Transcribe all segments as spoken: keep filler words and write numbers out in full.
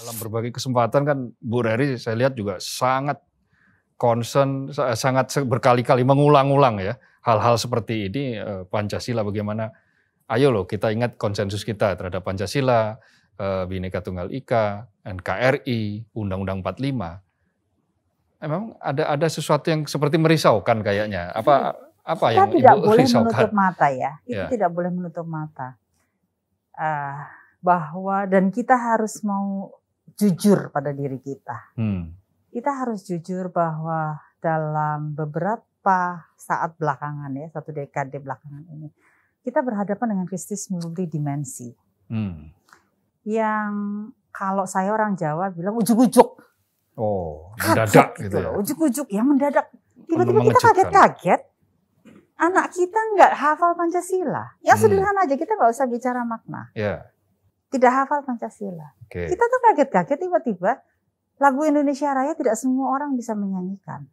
Dalam berbagai kesempatan kan Bu Reri saya lihat juga sangat concern, sangat berkali-kali mengulang-ulang ya hal-hal seperti ini, Pancasila bagaimana, ayo loh kita ingat konsensus kita terhadap Pancasila, Bhinneka Tunggal Ika, N K R I, Undang-Undang empat puluh lima. Memang ada ada sesuatu yang seperti merisaukan kayaknya. Apa apa kita yang tidak Ibu boleh risaukan? menutup mata ya. Kita Ya. tidak boleh menutup mata. Uh, bahwa dan kita harus mau jujur pada diri kita. Hmm. Kita harus jujur bahwa dalam beberapa saat belakangan ya, satu dekade belakangan ini, kita berhadapan dengan krisis multidimensi. Hmm. Yang kalau saya orang Jawa bilang ujuk-ujuk. Oh, mendadak kaget gitu ya. Ujuk-ujuk ya mendadak. Tiba-tiba kita kaget-kaget. Anak kita nggak hafal Pancasila. Yang hmm. sederhana aja, kita nggak usah bicara makna. Yeah. Tidak hafal Pancasila. Okay. Kita tuh kaget-kaget tiba-tiba lagu Indonesia Raya tidak semua orang bisa menyanyikan.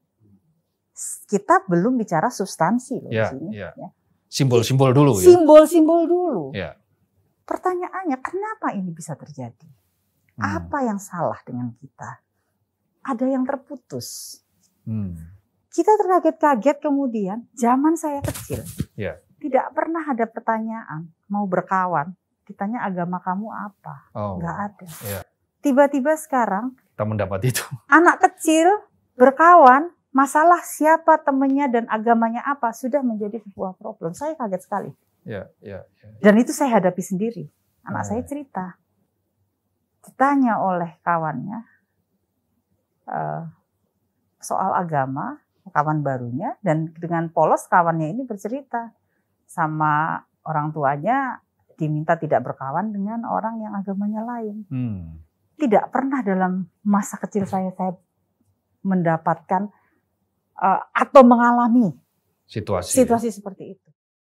Kita belum bicara substansi loh yeah, di sini. Yeah. Ya. Simbol-simbol dulu ya. Simbol-simbol dulu. Yeah. Pertanyaannya, kenapa ini bisa terjadi? Hmm. Apa yang salah dengan kita? Ada yang terputus. Hmm. Kita terkaget-kaget kemudian, zaman saya kecil, yeah. tidak pernah ada pertanyaan, mau berkawan, ditanya agama kamu apa? Oh. Nggak ada. Yeah. Tiba-tiba sekarang, kita mendapat itu. Anak kecil berkawan, masalah siapa temannya dan agamanya apa, sudah menjadi sebuah problem. Saya kaget sekali. Yeah, yeah, yeah. Dan itu saya hadapi sendiri. Anak oh. saya cerita. Ditanya oleh kawannya, uh, soal agama, kawan barunya, dan dengan polos kawannya ini bercerita sama orang tuanya diminta tidak berkawan dengan orang yang agamanya lain. Hmm. Tidak pernah dalam masa kecil saya saya mendapatkan uh, atau mengalami situasi situasi ya? Seperti itu.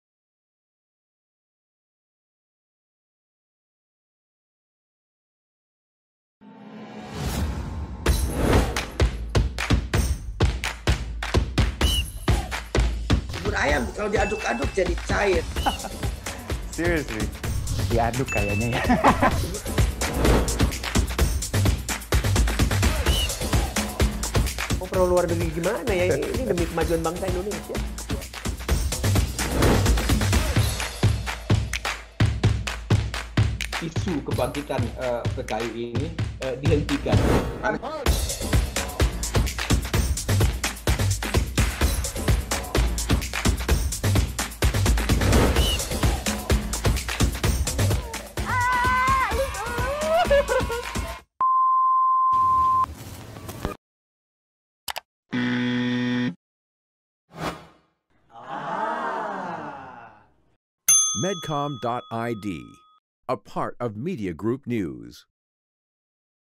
Ayam kalau diaduk-aduk jadi cair. Seriously, diaduk kayaknya ya. Oh, perlu luar negeri gimana ya? Ini demi kemajuan bangsa Indonesia. Isu kebangkitan uh, P K I ini uh, dihentikan. Medcom dot I D, a part of Media Group News.